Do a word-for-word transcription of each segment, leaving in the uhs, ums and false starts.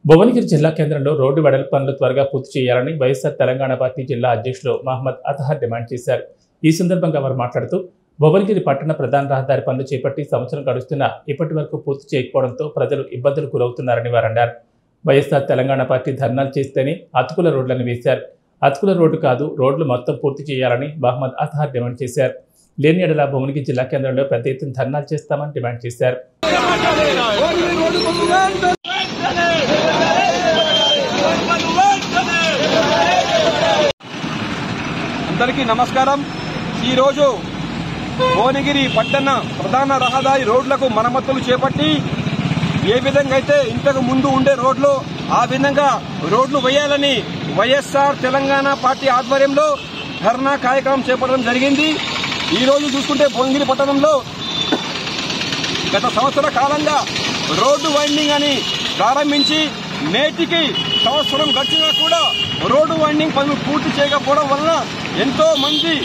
భువనగిరి జిల్లా కేంద్రంలో రోడ్డు వెడల్పు పనులు త్వరగా పూర్తి చేయాలని వైఎస్ఆర్ తెలంగాణ పార్టీ జిల్లా అధ్యక్షులు మహమ్మద్ అతహర్ డిమాండ్ చేశారు. ఈ సందర్భంగా వారు మాట్లాడుతూ భువనగిరి పట్టణ ప్రధాన రహదారి పనులు చేపట్టి సంవత్సరం గడుస్తున్నా ఇప్పటి వరకు పూర్తి చేయకపోవడంతో ప్రజలు ఇబ్బందులకు గురవుతున్నారని వారు అన్నారు. వైఎస్ఆర్ తెలంగాణ పార్టీ ధర్నాలు చేస్తేనే అతుకుల రోడ్లను వేశారు. అతుకుల రోడ్డు కాదు, రోడ్లు మొత్తం పూర్తి చేయాలని మహమ్మద్ అతహర్ డిమాండ్ చేశారు. లేని ఎడల భువనగిరి జిల్లా కేంద్రంలో పెద్ద ఎత్తున ధర్నాలు చేస్తామని డిమాండ్ చేశారు. అందరికీ నమస్కారం. ఈరోజు భువనగిరి పట్టణ ప్రధాన రహదారి రోడ్లకు మరమ్మతులు చేపట్టి ఏ విధంగా అయితే ఇంతకు ముందు ఉండే రోడ్లు ఆ విధంగా రోడ్లు వేయాలని వైఎస్ఆర్ తెలంగాణ పార్టీ ఆధ్వర్యంలో ధర్నా కార్యక్రమం చేపట్టడం జరిగింది. ఈ రోజు చూసుకుంటే భువనగిరి పట్టణంలో గత సంవత్సర కాలంగా రోడ్డు వైండింగ్ అని ప్రారంభించి నేటికి సంవత్సరం గడిచినా కూడా రోడ్డు వైండింగ్ పనులు పూర్తి చేయకపోవడం వలన ఎంతో మంది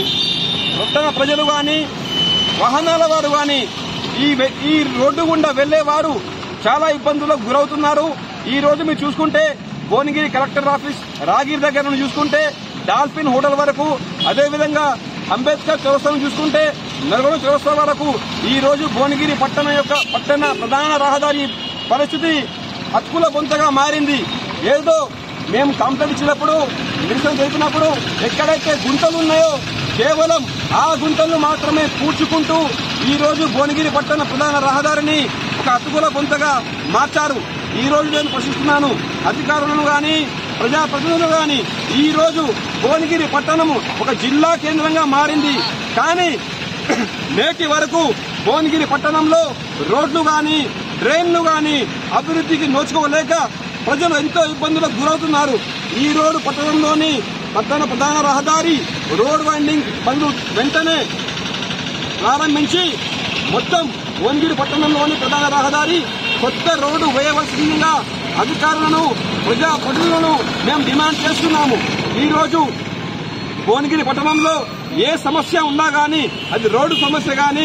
పట్టణ ప్రజలు గాని వాహనాల వారు గాని ఈ ఈ రోడ్డు గుండా వెళ్లేవారు చాలా ఇబ్బందులకు గురవుతున్నారు. ఈ రోజు మీరు చూసుకుంటే భువనగిరి కలెక్టర్ ఆఫీస్ రాగిరి దగ్గర నుండి చూసుకుంటే డాల్ఫిన్ హోటల్ వరకు, అదేవిధంగా అంబేద్కర్ చౌరస్తాను చూసుకుంటే నల్గొండ చౌరస్తా వరకు ఈ రోజు భువనగిరి పట్టణ యొక్క పట్టణ ప్రధాన రహదారి పరిస్థితి అతుకుల బొంతగా మారింది. ఏదో మేము కంప్లైంట్ ఇచ్చినప్పుడు నిరసన తెలిపినప్పుడు ఎక్కడైతే గుంతలు ఉన్నాయో కేవలం ఆ గుంతలను మాత్రమే పూడ్చుకుంటూ ఈ రోజు భువనగిరి పట్టణ ప్రధాన రహదారిని ఒక అతుకుల బొంతగా మార్చారు. ఈ రోజు నేను ప్రశ్నిస్తున్నాను, అధికారులను గాని ప్రజాప్రతినిధులు గాని ఈ రోజు భువనగిరి పట్టణము ఒక జిల్లా కేంద్రంగా మారింది. కానీ నేటి వరకు భువనగిరి పట్టణంలో రోడ్లు గాని డ్రైన్లు గాని అభివృద్ధికి నోచుకోలేక ప్రజలు ఎంతో ఇబ్బందులకు గురవుతున్నారు. ఈ రోడ్డు పట్టణంలోని పట్టణ ప్రధాన రహదారి రోడ్ వైండింగ్ పనులు వెంటనే ప్రారంభించి మొత్తం భువనగిరి పట్టణంలోని ప్రధాన రహదారి కొత్త రోడ్డు వేయవలసిందిగా అధికారులను ప్రజాప్రతినిధులను మేము డిమాండ్ చేస్తున్నాము. ఈ రోజు భువనగిరి పట్టణంలో ఏ సమస్య ఉన్నా గానీ, అది రోడ్డు సమస్య గానీ,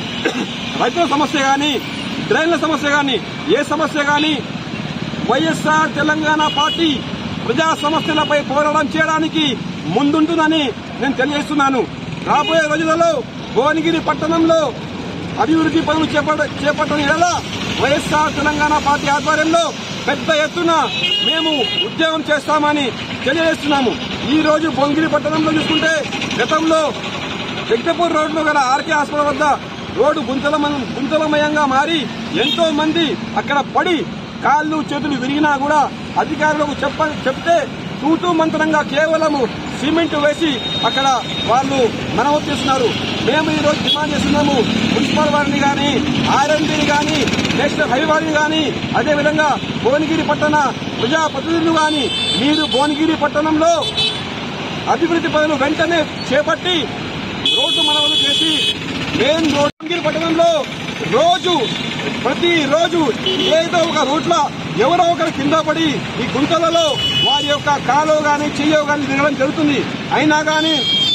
రైతుల సమస్య గానీ, డ్రైన్ల సమస్య గానీ, ఏ సమస్య గానీ వైఎస్ఆర్ తెలంగాణ పార్టీ ప్రజా సమస్యలపై పోరాటం చేయడానికి ముందుంటుందని నేను తెలియజేస్తున్నాను. రాబోయే రోజులలో భువనగిరి పట్టణంలో అభివృద్ధి పనులు చేపట్టడం ఎలా వైఎస్ఆర్ తెలంగాణ పార్టీ ఆధ్వర్యంలో పెద్ద ఎత్తున మేము ఉద్యోగం చేస్తామని తెలియజేస్తున్నాము. ఈ రోజు భువనగిరి పట్టణంలో చూసుకుంటే గతంలో వెంకటపూర్ రోడ్లో గల ఆర్కే హాస్పిటల్ వద్ద రోడ్డు గుంతల గుంతలమయంగా మారి ఎంతో మంది అక్కడ పడి కాళ్లు చేతులు విరిగినా కూడా అధికారులకు చెప్ప చెప్తే తూతూ మంత్రంగా కేవలము సిమెంట్ వేసి అక్కడ వాళ్ళు మరమ్మతు చేస్తున్నారు. మేము ఈ రోజు డిమాండ్ చేస్తున్నాము, మున్సిపల్ వారిని గాని ఆర్ఎంపీని గాని నేషనల్ హైవే వారిని గాని అదేవిధంగా భువనగిరి పట్టణ ప్రజాప్రతినిధులు గాని మీరు భువనగిరి పట్టణంలో అభివృద్ధి పనులు వెంటనే చేపట్టి రోడ్డు మరమ్మతు చేసి మెయిన్ రోడ్ భువనగిరి పట్టణంలో రోజు ప్రతి రోజు ఏదో ఒక రూట్లో ఎవరో ఒకరు కింద పడి ఈ గుంతలలో వారి యొక్క కాలో గాని చెయ్యో గాని దిగడం జరుగుతుంది. అయినా గాని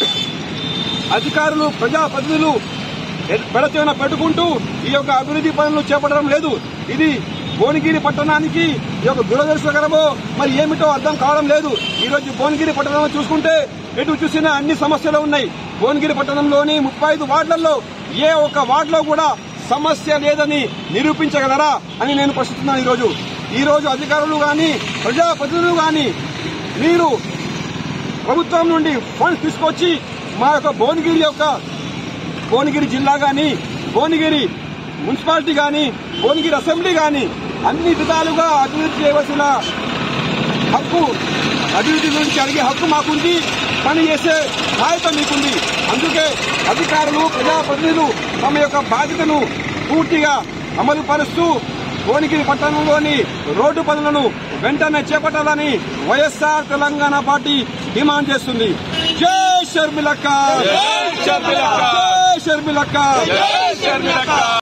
అధికారులు ప్రజాప్రతినిధులు పెడచేన పెట్టుకుంటూ ఈ యొక్క అభివృద్ధి పనులు చేపట్టడం లేదు. ఇది భువనగిరి పట్టణానికి ఈ యొక్క దురదృష్టకరమో మరి ఏమిటో అర్థం కావడం లేదు. ఈ రోజు భువనగిరి పట్టణంలో చూసుకుంటే ఎటు చూసినా అన్ని సమస్యలు ఉన్నాయి. భువనగిరి పట్టణంలోని ముప్పై ఐదు వార్డులలో ఏ ఒక్క వార్డులో కూడా సమస్య లేదని నిరూపించగలరా అని నేను ప్రశ్నిస్తున్నాను. ఈరోజు ఈ రోజు అధికారులు గాని ప్రజాప్రతినిధులు గాని మీరు ప్రభుత్వం నుండి ఫండ్స్ తీసుకొచ్చి మా యొక్క భువనగిరి యొక్క భువనగిరి జిల్లా గాని భువనగిరి మున్సిపాలిటీ గాని భువనగిరి అసెంబ్లీ గాని అన్ని విధాలుగా అభివృద్ధి చేయవలసిన హక్కు, అభివృద్ధి గురించి అడిగే హక్కు మాకుంది, పని చేసే బాధ్యత మీకుంది. అందుకే అధికారులు ప్రజాప్రతినిధులు తమ యొక్క బాధ్యతను పూర్తిగా అమలు పరుస్తూ భువనగిరి పట్టణంలోని రోడ్డు పనులను వెంటనే చేపట్టాలని వైఎస్ఆర్ తెలంగాణ పార్టీ డిమాండ్ చేస్తుంది. జై షర్మిలక్క, జై షర్మిలక్క, జై షర్మిలక్క.